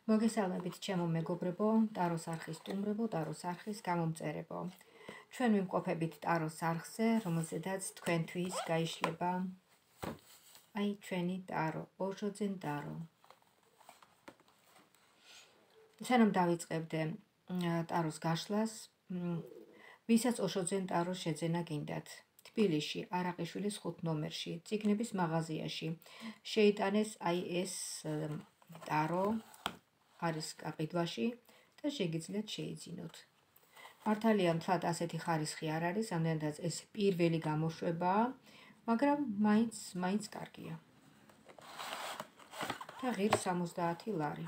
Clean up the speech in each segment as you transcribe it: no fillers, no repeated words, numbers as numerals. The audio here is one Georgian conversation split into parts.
მოგესალმებით ჩემო მეგობრებო, ტაროს არხის სტუმრებო, ტაროს არხის გამომწერებო. ჩვენ ვიმყოფებით ტაროს არხზე, რომელზედაც თქვენთვის გაიშლება აი ჩვენი ტარო, ოშოძენ ტარო. სანამ დავიწყებდე ტაროს გაშლას, ვისაც ოშოძენ ტარო შეძენა გინდათ, თბილისში, არაყიშვილის 5 ნომერში, წიგნების მაღაზიაში შეიტანეს აი ეს ტარო არის გაყიდვაში და შეგიძლიათ შეიძინოთ. მართალია მთლად ასეთი ხარისხი არ არის, ამდენადაც ეს პირველი გამოშვებაა, მაგრამ მაინც კარგია. და ღირს 70 ლარი.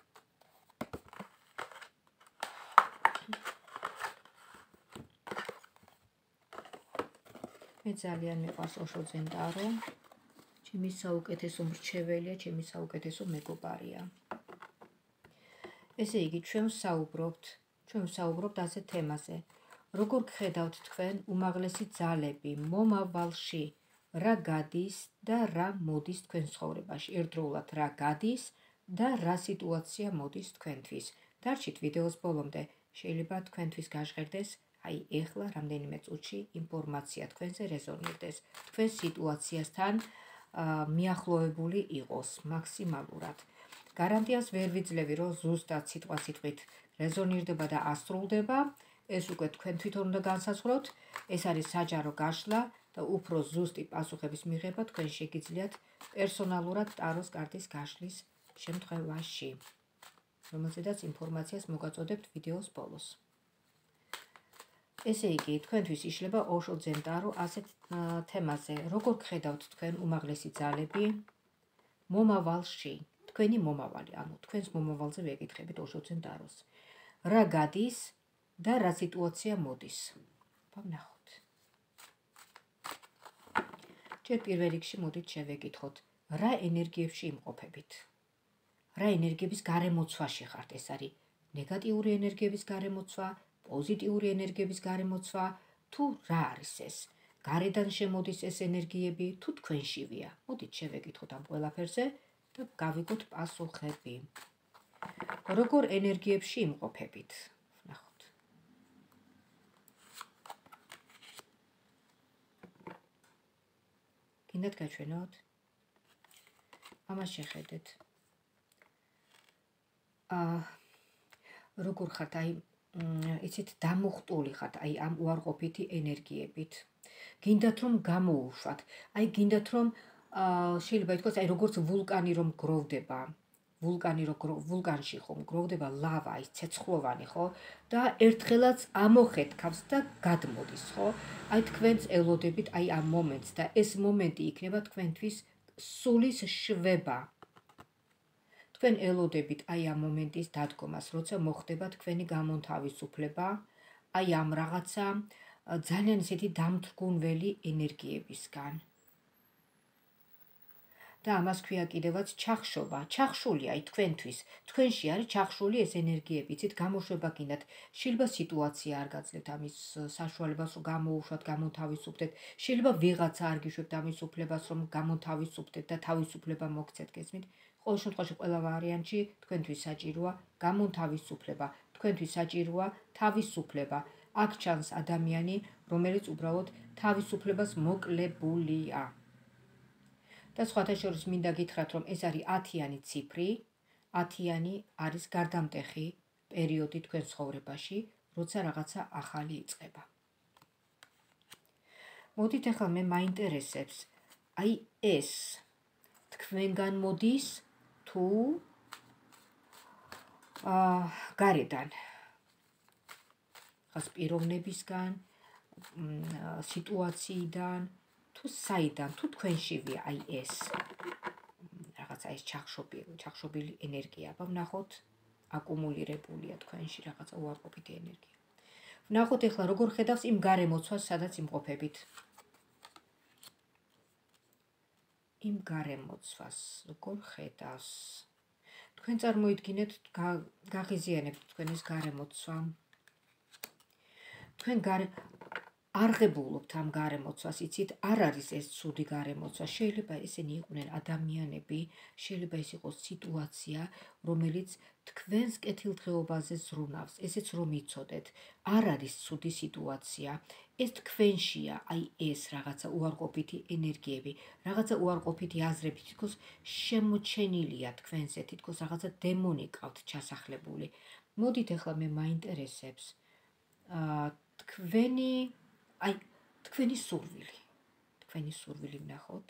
მე ძალიან მიყვარს ოშოძენ ტარო. ჩემი საუკეთესო მრჩეველია, ჩემი საუკეთესო მეგობარია. ესე იგი, ჩვენ ვსაუბრობთ ასეთ თემაზე. როგორ გხედავთ თქვენ უმაღლესი ძალები მომავალში, რა გადის და რა მოდის თქვენ ცხოვრებაში, ერთდროულად რა გადის და რა სიტუაცია მოდის თქვენთვის. დარჩით ვიდეოს ბოლომდე, შეიძლება თქვენთვის გაჟღერდეს აი ეხლა რამდენიმე წუთში ინფორმაცია თქვენზე რეზონირდეს, თქვენ სიტუაციასთან მიახლოებული იყოს მაქსიმალურად. გარანტიას ვერ ვიძლევი, რომ ზუსტად სიტყვით რეზონირდება და ასრულდება, ეს უკვე თქვენ თვითონ უნდა განსაზღვროთ, ეს არის საჯარო გაშლა და უფრო ზუსტი პასუხების მიღება თქვენ შეგიძლიათ პერსონალურად ტაროს კარტის გაშლის შემთხვევაში, რომელზედაც ინფორმაციას მოგაწოდებთ ვიდეოს ბოლოს. ესე იგი, თქვენთვის იშლება ოშოძენ ტარო ასეთ თემაზე, როგორ გხედავთ თქვენ უმაღლესი ძალები მომავალში, თქვენი მომავალი, ანუ თქვენს მომავალზე ვეკითხებით ოშოძენ ტაროს. რა გადის და რა სიტუაცია მოდის. ვნახოთ. ჯერ პირველ რიგში მოდით შევეკითხოთ, რა ენერგიებში იმყოფებით. რა ენერგიების გარემოცვაში ხართ, ეს არის ნეგატიური ენერგიების გარემოცვა, პოზიტიური ენერგიების გარემოცვა, თუ რა არის ეს? გარედან შემოდის ეს ენერგიები, თუ თქვენშივია? მოდით შევეკითხოთ ამ ყველაფერზე და გავიგოთ პასუხები. როგორ ენერგიებში იმყოფებით? ვნახოთ. გინდათ გაჩვენოთ? ამას შეხედეთ. როგორ ხართ, აი იცით, დამუხტული ხართ აი ამ უარყოფითი ენერგიებით. გინდათ რომ გამოუშვათ, აი გინდათ რომ შეიძლება ითქვას, აი როგორც ვულკანი რომ გროვდება, ვულკანში ხომ გროვდება ლავა, ის ცეცხლოვანი, ხო? და ერთხელაც ამოხეთქავს და გადმოდის, ხო? აი თქვენც ელოდებით აი ამ მომენტს და ეს მომენტი იქნება თქვენთვის სულის შვება. თქვენ ელოდებით აი ამ მომენტის დადგომას, როცა მოხდება თქვენი გამონთავისუფლება, აი ამ რაღაცა ძალიან ისეთი დამთრგუნველი ენერგიებისგან. და ამას ქვია კიდევაც ჩახშობა. ჩახშულია აი თქვენთვის. თქვენში არის ჩახშული ეს ენერგიები, იცით, გამოშვება გინდათ. შეიძლება სიტუაცია არ გაძლევთ ამის საშუალებას, რომ გამოუშვათ, გამონთავისუფლდეთ. შეიძლება ვიღაცა არ გიშვებთ ამის უფლებას, რომ გამონთავისუფლდეთ და თავისუფლება მოგცეთ, გესმით? ყოველ შემთხვევაში ყველა ვარიანტში თქვენთვის საჭიროა გამონთავისუფლება, თქვენთვის საჭიროა თავისუფლება. აქ ჩანს ადამიანი, რომელიც უბრალოდ თავისუფლებას მოკლებულია. და სხვათა შორის მინდა გითხრათ, რომ ეს არის 10-იანი ციფრი, 10-იანი არის გარდამტეხი პერიოდი თქვენ ცხოვრებაში, როცა რაღაცა ახალი იწყება. მოდით ახლა მე მაინტერესებს, აი ეს თქვენგან მოდის თუ გარედან, ხას პიროვნებისგან, სიტუაციიდან, თუ საიდან, თუ თქვენშივია აი ეს რაღაცა ეს ჩახშობილი ენერგია, ვნახოთ, აკუმულირებულია თქვენში რაღაცა უარყოფითი ენერგია. ვნახოთ ახლა როგორ ხედავს იმ გარემოცვას, სადაც იმყოფებით. იმ გარემოცვას როგორ ხედავს? თქვენ წარმოიდგინეთ, გაღიზიანებთ თქვენ ეს გარემოცვა. თქვენ არღებულობთ ამ გარემოცვას, იცით, არ არის ეს ცუდი გარემოცვა. შეიძლება ესენი იყვნენ ადამიანები, შეიძლება ეს იყოს სიტუაცია, რომელიც თქვენს კეთილდღეობაზე ზრუნავს. ესეც რომ იცოდეთ, არ არის ცუდი სიტუაცია. ეს თქვენშია, აი ეს რაღაცა უარყოფითი ენერგიები, რაღაცა უარყოფითი აზრები, თითქოს შემოჩენილია თქვენზე, თითქოს რაღაცა დემონი ყავთ ჩასახლებული. მოდით ახლა მე მაინტერესებს თქვენი აი თქვენი სურვილი ვნახოთ.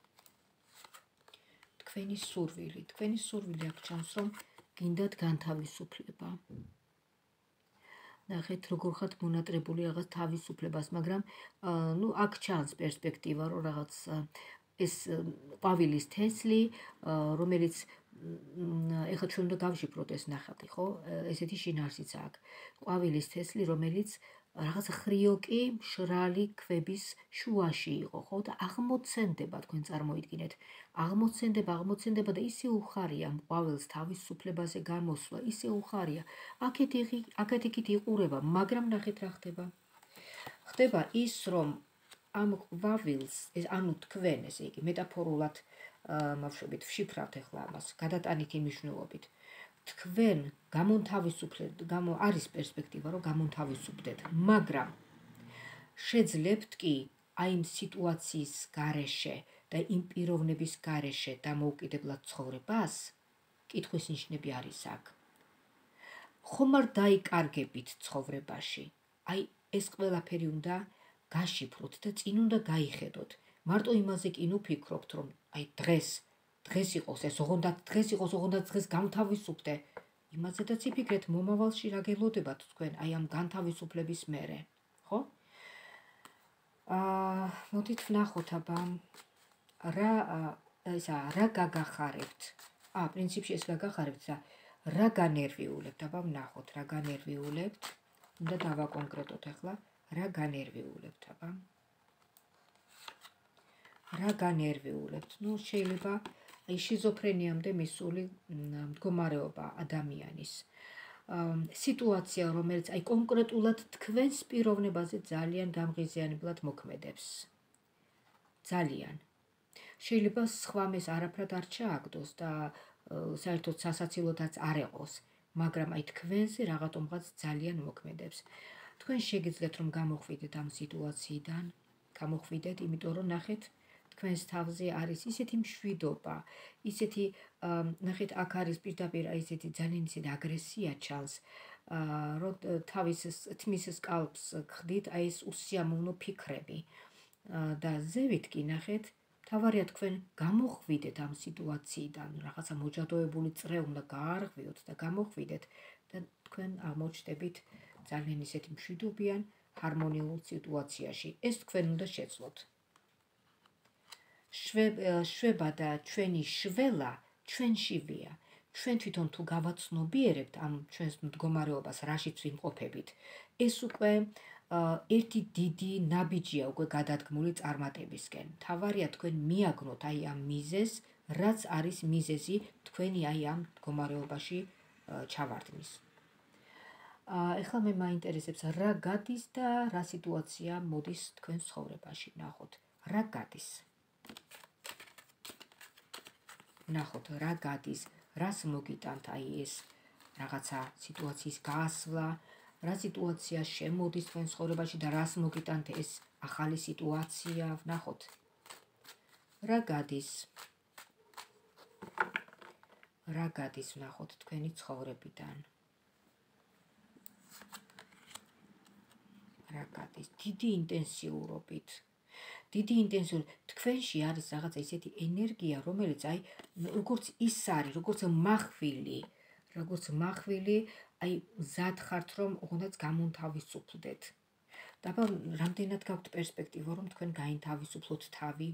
თქვენი სურვილი აქ ჩანს, რომ გინდათ განთავისუფლება. ნახეთ, როგორ ხართ მონატრებული რაღაც თავისუფლებას, მაგრამ აქ ჩანს პერსპექტივა, რომ რაღაც ეს ყვავილის თესლი, რომელიც ეხლა ჩვენ უნდა გავშიფროთ ეს ნახატი, ხო? ესეთი შინაარსიც აქვს. ყვავილის თესლი, რომელიც რაღაც ხრიოკი მშრალი ქვების შუაში იყო, ხო? და აღმოცენდება, თქვენ წარმოიდგინეთ. აღმოცენდება და ისე უხარია ყვავილს თავისუფლებაზე გამოსვლა, ისე უხარია. აქეთ იქით იყურება, მაგრამ ნახეთ რა ხდება. ხდება ის, რომ ამ ყვავილს, ანუ თქვენ, ესე იგი, მეტაფორულად მავშობით ვშიფრავთ ახლა ამას, გადატანითი მნიშვნელობით. თქვენ არის პერსპექტივა, რომ გამონთავისუფლდეთ, მაგრამ შეძლებთ კი აი იმ სიტუაციის გარეშე და იმ პიროვნების გარეშე დამოუკიდებლად ცხოვრებას? კითხვის ნიშნები არის აქ. ხომ არ დაიკარგებით ცხოვრებაში? აი ეს ყველაფერი უნდა გაშიფროთ და წინ უნდა გაიხედოთ. მარტო იმაზე კი ვფიქრობთ, რომ აი დღეს იყოს ეს, ოღონდ დღეს გამთავისუფლდე. იმაზედაც იფიქრეთ, მომავალში რა გელოდებათ თქვენ აი ამ განთავისუფლების მერე, ხო? მოდით ვნახოთ აბა რა გაგახარებთ. პრინციპში ეს გაგახარებთ და რა განერვიულებთ. აბა ვნახოთ რა განერვიულებთ. უნდა დავაკონკრეტოთ ახლა რა განერვიულებთ, აბა. რა განერვიულებთ? შეიძლება აი შიზოფრენიამდე მისული მდგომარეობა ადამიანის. სიტუაცია, რომელიც აი კონკრეტულად თქვენს პიროვნებაზე ძალიან გამღიზიანებლად მოქმედებს. ძალიან. შეიძლება სხვამ ეს არაფრად არ ჩააგდოს და საერთოდ სასაცილოდაც არ ეყოს, მაგრამ აი თქვენზე რაღაცომღაც ძალიან მოქმედებს. თქვენ შეგიძლიათ რომ გამოხვიდეთ ამ სიტუაციიდან, იმიტომ რომ ნახეთ, თქვენს თავზე არის ისეთი მშვიდობა, ისეთი ნახეთ, აქ არის პირდაპირ ისეთი ძალიან ისეთი აგრესია ჩანს, რომ თავის თმის სკალპს ხდით აი ეს უსიამოვნო ფიქრები და ზევით კი ნახეთ, თავარია თქვენ გამოხვიდეთ ამ სიტუაციიდან, რაღაცა მოჯადოებული წრე უნდა გაარღვიოთ და გამოხვიდეთ და თქვენ აღმოჩნდებით ძალიან ისეთი მშვიდობიან, ჰარმონიულ სიტუაციაში. ეს თქვენ უნდა შეცვლოთ. შვება და ჩვენი შველა ჩვენშივეა. ჩვენ თვითონ თუ გავაცნობიერებთ ამ ჩვენს მდგომარეობას, რაშიც ვიმყოფებით, ეს უკვე ერთი დიდი ნაბიჯია უკვე გადადგმული წარმატებისკენ. თავარია თქვენ მიაგნოთ აი ამ მიზეზს, რაც არის მიზეზი თქვენი აი ამ მდგომარეობაში ჩავარდნის. ეხლა მე მაინტერესებს რა გადის და რა სიტუაცია მოდის თქვენ ცხოვრებაში. ნახოთ, რა გადის. ნახოთ, რა გადის, რას მოგიტანთ აი ეს რაღაცა სიტუაციის გაასვლა, რა სიტუაცია შემოდის თქვენ ცხოვრებაში და რას მოგიტანთ ეს ახალი სიტუაცია. ნახოთ, რა გადის. რა გადის, ნახოთ, თქვენი ცხოვრებიდან. რა გადის, დიდი ინტენსიურობით. თქვენში არის რაღაცა ისეთი ენერგია, რომელიც აი როგორც ის არის, როგორც მახვილი, აი მზად ხართ რომ ოღონდაც გამონთავისუფლდეთ. და რამდენად გაქვთ პერსპექტივა რომ თქვენ გაინთავისუფლოთ თავი?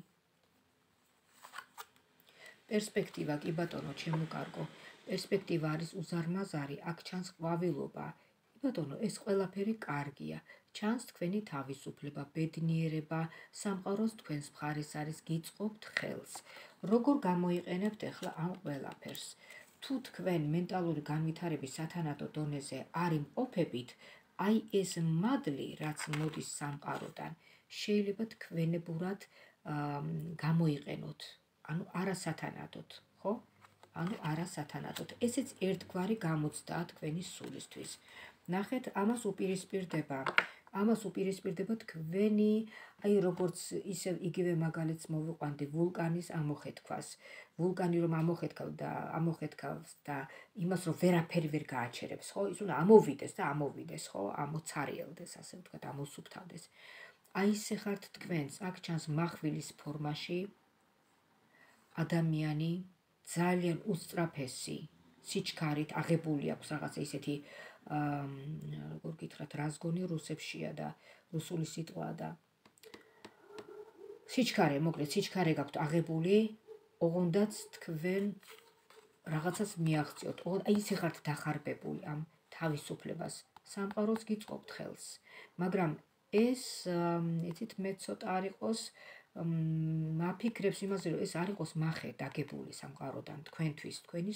პერსპექტივა, კი ბატონო, ჩემო კარგო. პერსპექტივა არის უზარმაზარი, აქ ჩანს ყვავილობა. ბატონო, ეს ყველაფერი კარგია. ჩანს თქვენი თავისუფლება, ბედნიერება, სამყაროს თქვენს მხარეს არის, გიწყობთ ხელს. როგორ გამოიყენებთ ახლა ამ ყველაფერს? თუ თქვენ მენტალური განვითარების სათანადო დონეზე არ იმყოფებით აი ეს მადლი, რაც მოდის სამყაროდან, შეიძლება თქვენებურად გამოიყენოთ, ანუ არასათანადოდ, ხო? ანუ არასათანადოდ. ესეც ერთგვარი გამოცდაა თქვენი სულისთვის. ნახეთ, ამას უპირისპირდება თქვენი, აი როგორც ისევ იგივე მაგალითს მოვიყვანდი ვულკანის ამოხეთქვას. ვულკანი რომ ამოხეთქავს და იმას რომ ვერაფერი ვერ გააჩერებს, ხო? ის უნდა ამოვიდეს, ხო? ამოცარიელდეს, ასე ვთქვათ, ამოსუფთავდეს. აი ესე ხართ თქვენს, აქ ჩანს מחვილის ფორმაში ადამიანი ძალიან უსწრაფესი სიჩქარით აღებული აქვს რაღაცა ისეთი როგორ გითხრათ, რაზგონი რუსებშია და რუსული სიტყვა და სიჩქარე გაქვთ აღებული, ოღონდაც თქვენ რაღაცას მიაღწიოთ, აი ისე ხართ დახარბებული ამ თავისუფლებას, სამყაროს გიწყობთ ხელს, მაგრამ ეს იცით მე ცოტა არ იყოს მაფიქრებს იმაზე, რომ ეს არ იყოს მახე დაგებული სამყაროდან თქვენთვის, თქვენი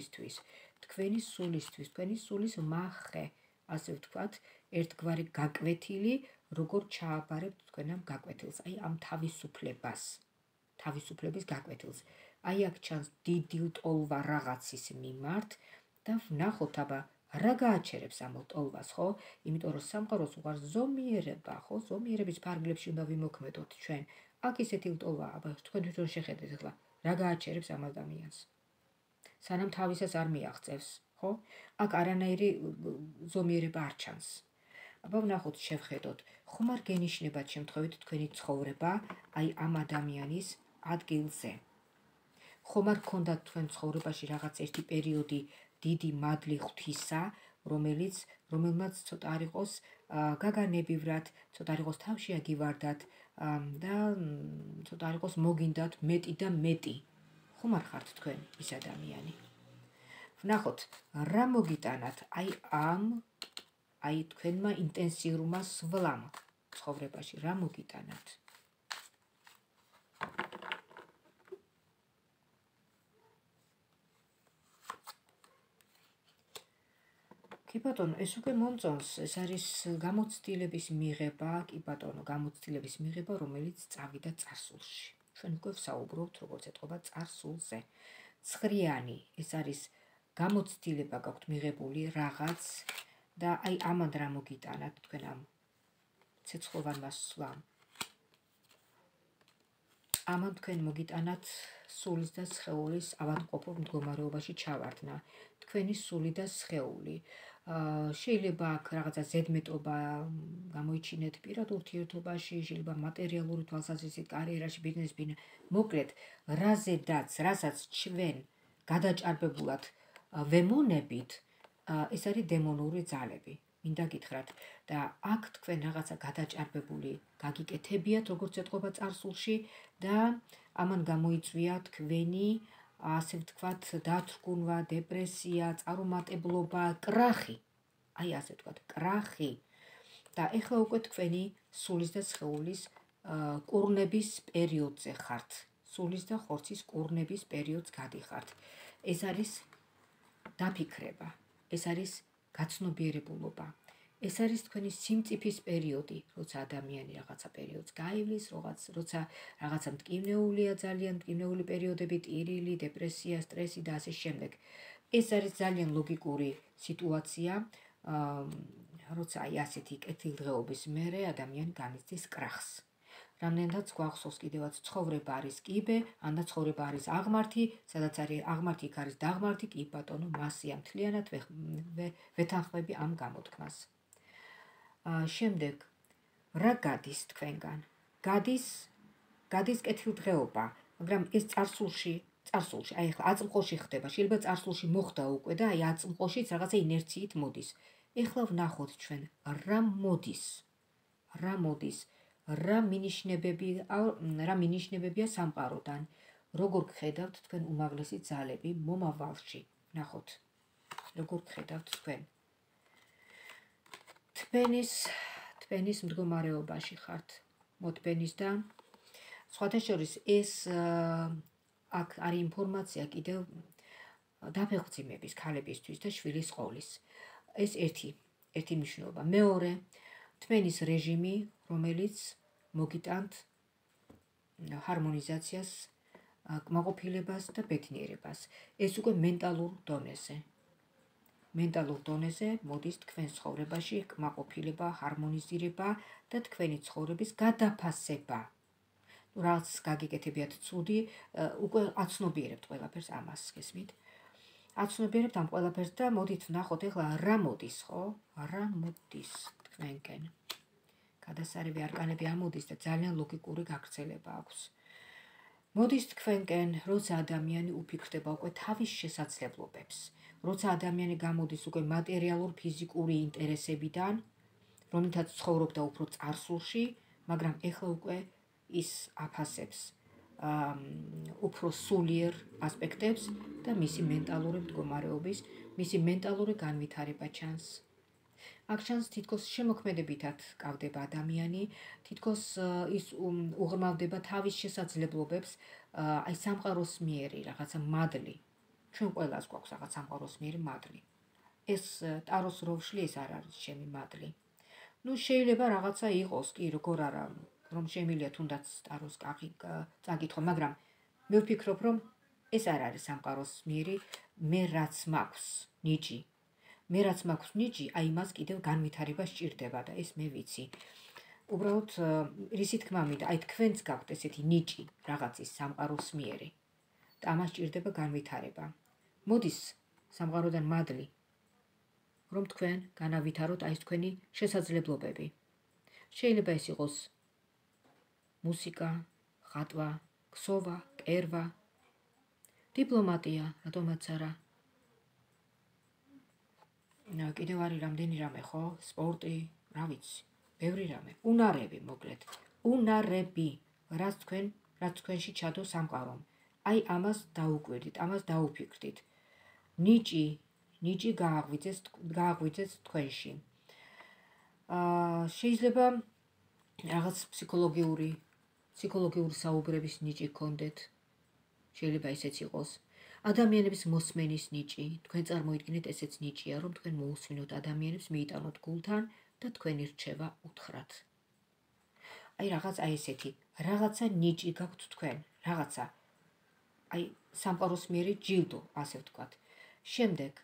სულის მახე, ასე ვთქვათ, ერთგვარი გაკვეთილი, როგორ ჩააბარებთ თქვენ ამ გაკვეთილს, აი ამ თავისუფლების გაკვეთილს. აი აქ ჩანს დიდი ლტოლვა რაღაცის მიმართ და ვნახოთ აბა რა გააჩერებს ამ ლტოლვას, ხო? იმიტომ რომ სამყაროს უყარს ზომიერება, ხო? ზომიერების ფარგლებში უნდა ვიმოქმედოთ ჩვენ. აქ ისეთი ლტოლვა, აბა თქვენ თვითონ შეხედეთ ახლა, რა გააჩერებს ამ ადამიანს. სანამ თავისას არ მიაღწევს, ხო? აქ არანაირი ზომიერება არ ჩანს. აბა ვნახოთ, შევხედოთ, ხომ არ გენიშნებათ შემთხვევით თქვენი ცხოვრება აი ამ ადამიანის ადგილზე. ხომ არ გქონდათ თქვენ ცხოვრებაში რაღაც ერთი პერიოდი დიდი მადლი ღვთისა, რომელმაც ცოტა არ იყოს გაგანებივრად, ცოტა არ იყოს თავში აგივარდათ და ცოტა არ იყოს მოგინდათ მეტი და მეტი. ხომ არ ხართ თქვენ ის ადამიანი? ვნახოთ, რა მოგიტანათ აი თქვენმა ინტენსიურმა სვლამ ცხოვრებაში, რა მოგიტანათ? კი ბატონო, ეს უკვე მომწონს, ეს არის გამოცდილების მიღება, რომელიც წავიდა წარსულში. ჩვენ უკვე ვსაუბრობთ, როგორც ეთყობა წარსულზე. ცხრიანი, ეს არის გამოცდილება გაქვთ მიღებული რაღაც და აი ამან რა მოგიტანათ თქვენ ამ ცეცხლოვანმა სვლამ. ამან თქვენ მოგიტანათ სულის და სხეულის ავადმყოფურ მდგომარეობაში ჩავარდნა. თქვენი სული და სხეული. შეიძლება აქ რაღაცა ზედმეტობა გამოიჩინეთ პირად ურთიერთობაში, შეიძლება მატერიალური თვალსაზრისით, კარიერაში, ბიზნესში, მოკლედ, რასაც ჩვენ გადაჭარბებულად ვემონებით, ეს არის დემონური ძალები. მინდა გითხრათ და აქ თქვენ რაღაცა გადაჭარბებული გაგიკეთებიათ, როგორც ეთყობა წარსულში და ამან გამოიწვია თქვენი, ასე ვთქვათ, დათრგუნვა, დეპრესია, წარუმატებლობა, კრახი. აი ასე ვთქვათ, კრახი. და ეხლა უკვე თქვენი სულის და სხეულის კურნების პერიოდზე ხართ. სულის და ხორცის კურნების პერიოდს გადიხართ. ეს არის დაფიქრება, ეს არის გაცნობიერებულობა. ეს არის თქვენი სიმწიფის პერიოდი, როცა ადამიანი რაღაცა პერიოდს გაივლის, როცა რაღაცა მტკივნეულია, ძალიან მტკივნეული პერიოდები, ტირილი, დეპრესია, სტრესი და ასე შემდეგ. ეს არის ძალიან ლოგიკური სიტუაცია, როცა აი ასეთი კეთილდღეობის მერე ადამიანი განიცდის კრახს. რამდენადაც გვახსოვს კიდევაც ცხოვრება არის კიბე, ანდა ცხოვრება არის აღმართი, სადაც არის აღმართი, იქ არის დაღმართი, კი ბატონო, მასია მთლიანად ვეთანხმები ამ გამოთქმას. შემდეგ, რა გადის თქვენგან? გადის კეთილდღეობა, მაგრამ ეს წარსულში, აი ახლა აწმყოში ხდება, შეიძლება წარსულში მოხდა უკვე და აი აწმყოშიც რაღაცა ინერციით მოდის. ეხლა ვნახოთ ჩვენ, რა მოდის, რა მინიშნებებია სამყაროდან, როგორ გხედავთ თქვენ უმაღლესი ძალები მომავალში. ვნახოთ, როგორ გხედავთ თქვენ. თქვენის მდგომარეობაში ხართ, მოდბენის და სხვათა შორის ეს აქ არის ინფორმაცია კიდევ დაფეხმძიმების ქალებისთვის და შვილის ყოლის. ეს ერთი ერთი მნიშვნელობა. მეორე, თმენის რეჟიმი, რომელიც მოგიტანთ ჰარმონიზაციას, კმაყოფილებას და ბედნიერებას. ეს უკვე მენტალურ დონეზე მოდის თქვენ ცხოვრებაში კმაყოფილება, ჰარმონიზირება და თქვენი ცხოვრების გადაფასება. რაც გაგიკეთებიათ ცუდი, უკვე აცნობიერებთ ყველაფერს ამას, გესმით? აცნობიერებთ ამ ყველაფერს და მოდით ვნახოთ ეხლა რა მოდის, ხო? რა მოდის თქვენკენ. გადასარევი არკანები ამოდის და ძალიან ლოგიკური გაგრძელება აქვს. მოდის თქვენკენ, როცა ადამიანი უფიქრდება უკვე თავის შესაძლებლობებს, როცა ადამიანი გამოდის უკვე მატერიალურ ფიზიკური ინტერესებიდან, რომლითაც ცხოვრობდა უფრო წარსულში, მაგრამ ეხლა უკვე ის აფასებს უფრო სულიერ ასპექტებს და მისი მენტალური მდგომარეობის, მისი მენტალური განვითარება ჩანს. აქ ჩანს თითქოს შემოქმედებითად კავდება ადამიანი, თითქოს ის უღრმავდება თავის შესაძლებლობებს, აი სამყაროს მიერი რაღაცა მადლი. ჩვენ ყველას გვაქვს რაღაც სამყაროს მიერი მადლი. ეს ტაროს როვშლი ეს არ არის ჩემი მადლი. შეიძლება რაღაცა იყოს კი, როგორ არა, რომ შემიძლია თუნდაც ტაროს წაკითხო, მაგრამ მე ვფიქრობ, რომ ეს არ არის სამყაროს მიერი, მე რაც მაქვს ნიჭი. მე რაც მაქვს ნიჭი, აი მას კიდევ განვითარება სჭირდება და ეს მე ვიცი. უბრალოდ რისი თქმა მინდა, აი თქვენც გაქვთ ესეთი ნიჭი რაღაცის სამყაროს მიერი და ამას სჭირდება განვითარება. მოდის სამყაროდან მადლი, რომ თქვენ განავითაროთ აი თქვენი შესაძლებლობები. შეიძლება ეს იყოს მუსიკა, ხატვა, ქსოვა, კერვა, დიპლომატია, რატომაც არა. კიდევ არის რამდენი რამე, ხო? სპორტი, რა ვიცი, ბევრი რამე. უნარები, მოკლედ. უნარები, რაც თქვენში ჩადო სამყარომ. აი ამას დაუკვირდით, ამას დაუფიქრდით. ნიჭი გააღვიძეთ თქვენში. შეიძლება რაღაც ფსიქოლოგიური საუბრების ნიჭი გქონდეთ. შეიძლება ისეც იყოს. ადამიანების მოსმენის ნიჭი, თქვენ წარმოიდგინეთ ესეც ნიჭია, რომ თქვენ მოусმინოთ ადამიანებს, მიიტანოთ გულთან და თქვენი რჩევა უთხრათ. აი ესეთი, რაღაცა ნიჭი გაქვთ თქვენ, რაღაცა. აი სამყაროს მიერი ჯილდო, ასე ვთქვათ. შემდეგ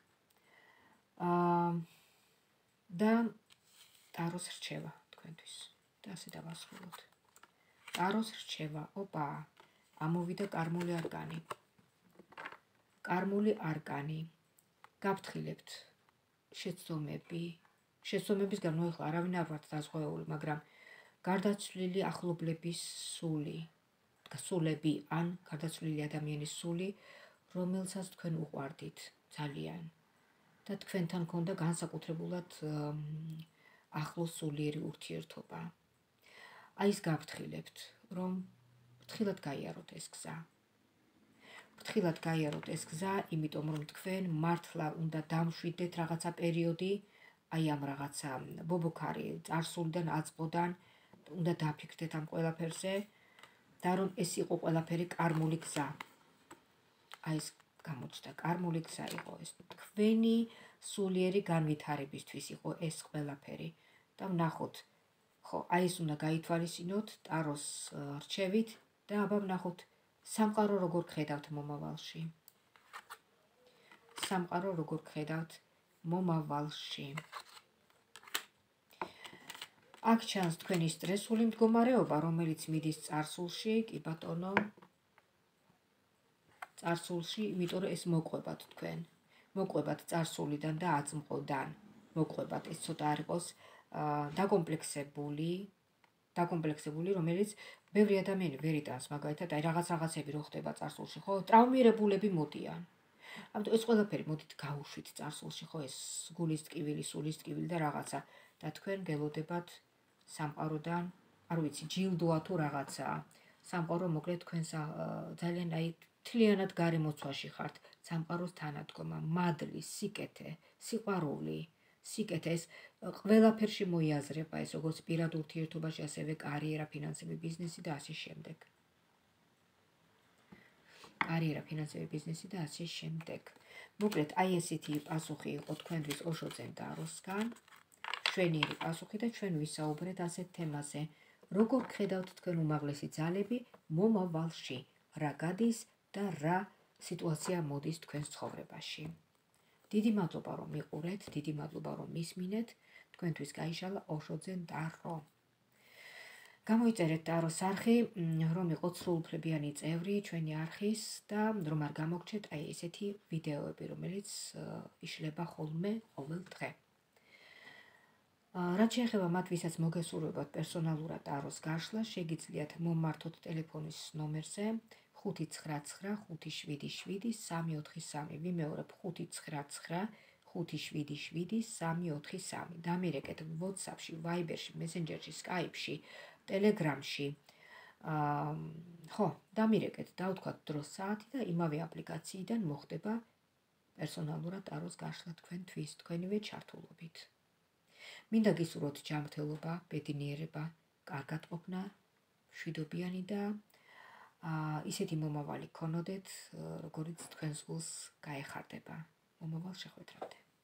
და ტაროს რჩევა თქვენთვის. და ასე დავასრულოთ. ტაროს რჩევა, ოპა, ამოვიდა კარმული არკანი. კარმული არკანი. გაფრთხილებთ შეცდომების გამო ეხლა არავინ არ ვართ დაზღვეული, მაგრამ გარდაცვლილი ახლობლების სულები ან გარდაცვლილი ადამიანის სული, რომელსაც თქვენ უყვარდით ძალიან და თქვენთან ქონდა განსაკუთრებულად ახლო სულიერი ურთიერთობა. აი ეს გაფრთხილებთ, რომ ფრთხილად გაიაროთ ეს გზა. ფრთხილად გაიაროთ ეს გზა, იმიტომ რომ თქვენ მართლა უნდა დამშვიდეთ რაღაცა პერიოდი, აი ამ რაღაცა ბობოქარი წარსულიდან, აწმოდან, უნდა დაფიქრდეთ ამ ყველაფერზე და რომ ეს იყო ყველაფერი კარმული გზა. აი ეს გამოჩნდა, კარმული გზა იყო ეს. თქვენი სულიერი განვითარებისთვის იყო ეს ყველაფერი და ვნახოთ, ხო, აი ეს უნდა გაითვალისწინოთ ტაროს რჩევით და აბა ვნახოთ სამყარო როგორ გხედავთ მომავალში. სამყარო როგორ გხედავთ მომავალში. აქ ჩანს თქვენი სტრესული მდგომარეობა, რომელიც მიდის წარსულში, კი ბატონო. წარსულში, იმიტომ რომ ეს მოყვებათ თქვენ. მოყვებათ წარსულიდან და აწმყოდან. მოყვებათ, ეს ცოტა არ იყოს დაკომპლექსებული, რომელიც ბევრი ადამიანი ვერ იტანს, მაგალითად, აი რაღაცები რო ხდება წარსულში, ხო? ტრავმირებულები მოდიან. ამიტომ ეს ყველაფერი მოდით გაუშვით წარსულში, ხო? ეს გულის ტკივილი, სულის ტკივილი და რაღაცა და თქვენ გელოდებათ სამყაროდან, არ ვიცი, ჯილდოა თუ რაღაცაა. სამყარო მოკლედ თქვენს ძალიან აი მთლიანად გარემოცვაში ხართ, სამყაროს თანადგომა, მადლი, სიკეთე, სიყვარული, სიკეთე, ეს ყველაფერში მოიაზრება, ეს როგორც პირად ურთიერთობაში, ასევე კარიერა, ფინანსები, ბიზნესი და ასე შემდეგ. კარიერა, ფინანსები, ბიზნესი და ასე შემდეგ. მოკლედ, აი ესეთი პასუხი იყო თქვენთვის ოშო ძენ ტაროსგან. ჩვენიერი პასუხი და ჩვენ ვისაუბრეთ ასეთ თემაზე. როგორ გხედავთ თქვენ უმაღლესი ძალები მომავალში? რა გადის და რა სიტუაცია მოდის თქვენს ცხოვრებაში? დიდი მადლობა რომ მიყურეთ, დიდი მადლობა რომ მისმინეთ. თქვენთვის გაიშალა ოშოძენ ტარო. გამოიწერეთ ტაროს არხი, რომ იყოთ სრულუფლებიანი წევრი ჩვენი არხის და რომ არ გამოგჩეთ აი ესეთი ვიდეოები, რომელიც იშლება ხოლმე ყოველ დღე. რაც შეეხება მათ, ვისაც მოგესურვებათ პერსონალურად ტაროს გაშლა, შეგიძლიათ მომმართოთ ტელეფონის ნომერზე 599577343. ვიმეორებ 599577343. დამირეკეთ WhatsApp-ში, Viber-ში, Messenger-ში, Skype-ში, Telegram-ში. დამირეკეთ, დავთქვათ დროს საათი და იმავე აპლიკაციიდან მოხდება პერსონალურად ტაროს გაშლა თქვენთვის, თქვენივე ჩართულობით. მინდა გისურვოთ ჯანმრთელობა, ბედნიერება, კარგად ყოფნა, მშვიდობიანი და ისეთი მომავალი გქონოდეთ, როგორიც თქვენს გულს გაეხარდება. მომავალ შეხვედრამდე.